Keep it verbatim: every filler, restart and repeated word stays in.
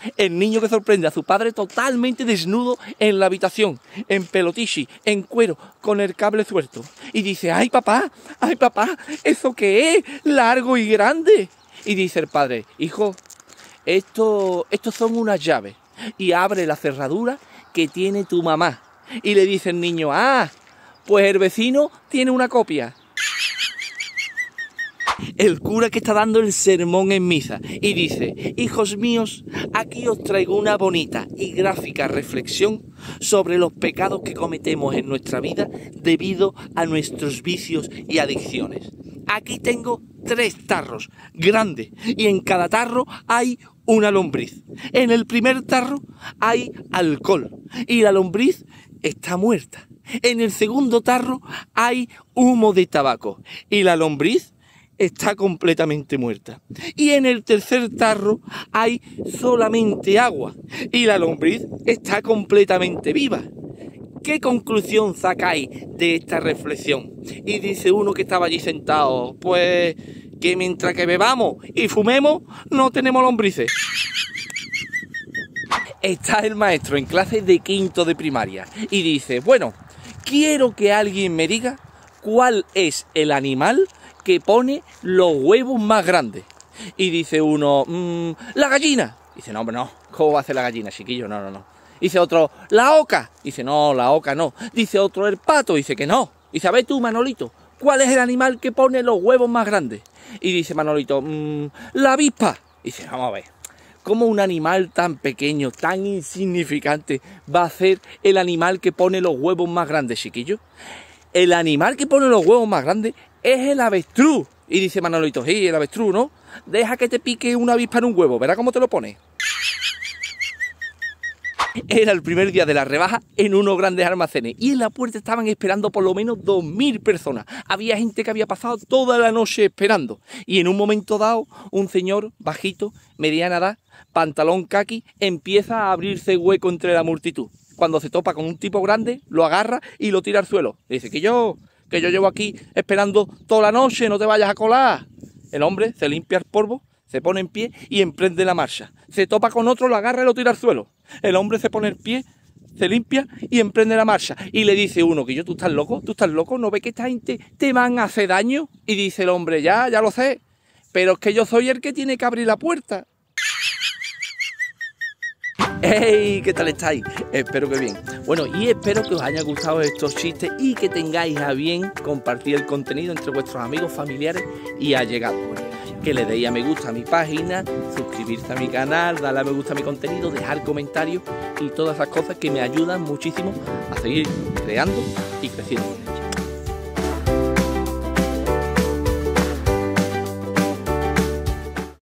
El niño que sorprende a su padre totalmente desnudo en la habitación, en pelotichi, en cuero, con el cable suelto. Y dice, ¡ay papá! ¡Ay papá! ¿Eso qué es? ¡Largo y grande! Y dice el padre, hijo, esto, estos son unas llaves. Y abre la cerradura que tiene tu mamá. Y le dice el niño, ¡ah! Pues el vecino tiene una copia. El cura que está dando el sermón en misa y dice, hijos míos, aquí os traigo una bonita y gráfica reflexión sobre los pecados que cometemos en nuestra vida debido a nuestros vicios y adicciones. Aquí tengo tres tarros grandes y en cada tarro hay una lombriz. En el primer tarro hay alcohol y la lombriz está muerta. En el segundo tarro hay humo de tabaco y la lombriz está completamente muerta. Y en el tercer tarro hay solamente agua y la lombriz está completamente viva. ¿Qué conclusión sacáis de esta reflexión? Y dice uno que estaba allí sentado, pues que mientras que bebamos y fumemos no tenemos lombrices. Está el maestro en clase de quinto de primaria y dice, bueno, quiero que alguien me diga cuál es el animal que pone los huevos más grandes. Y dice uno, mmm, la gallina. Dice, no, hombre, no. ¿Cómo va a ser la gallina, chiquillo? No, no, no. Dice otro, la oca. Dice, no, la oca no. Dice otro, el pato. Dice que no. Dice, a ver tú, Manolito, ¿cuál es el animal que pone los huevos más grandes? Y dice Manolito, mmm, la avispa. Dice, vamos a ver, ¿cómo un animal tan pequeño, tan insignificante, va a ser el animal que pone los huevos más grandes, chiquillo? El animal que pone los huevos más grandes es el avestruz. Y dice Manolito, sí, el avestruz, ¿no? Deja que te pique una avispa en un huevo, verá cómo te lo pone. Era el primer día de la rebaja en unos grandes almacenes y en la puerta estaban esperando por lo menos dos mil personas. Había gente que había pasado toda la noche esperando. Y en un momento dado, un señor bajito, mediana edad, pantalón caqui, empieza a abrirse hueco entre la multitud. Cuando se topa con un tipo grande, lo agarra y lo tira al suelo. Le dice, que yo... que yo llevo aquí esperando toda la noche, no te vayas a colar. El hombre se limpia el polvo, se pone en pie y emprende la marcha. Se topa con otro, lo agarra y lo tira al suelo. El hombre se pone en pie, se limpia y emprende la marcha. Y le dice uno, que yo, ¿tú estás loco? ¿Tú estás loco? ¿No ves que esta gente te van a hacer daño? Y dice el hombre, ya, ya lo sé, pero es que yo soy el que tiene que abrir la puerta. ¡Hey! ¿Qué tal estáis? Espero que bien. Bueno, y espero que os haya gustado estos chistes y que tengáis a bien compartir el contenido entre vuestros amigos, familiares y allegados. Que le deis a me gusta a mi página, suscribirse a mi canal, darle a me gusta a mi contenido, dejar comentarios y todas esas cosas que me ayudan muchísimo a seguir creando y creciendo.